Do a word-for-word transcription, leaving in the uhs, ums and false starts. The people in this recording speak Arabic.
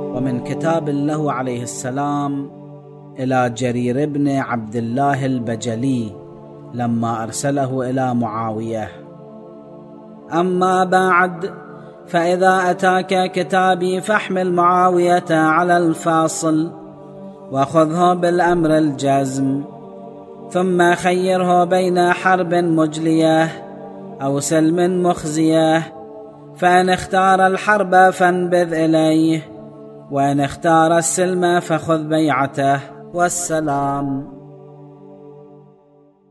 ومن كتاب له عليه السلام إلى جرير بن عبد الله البجلي لما أرسله إلى معاوية: أما بعد، فإذا أتاك كتابي فاحمل معاوية على الفاصل وخذه بالأمر الجزم، ثم خيره بين حرب مجلية أو سلم مخزية، فإن اختار الحرب فانبذ إليه، وإن اختار السلم فخذ بيعته، والسلام.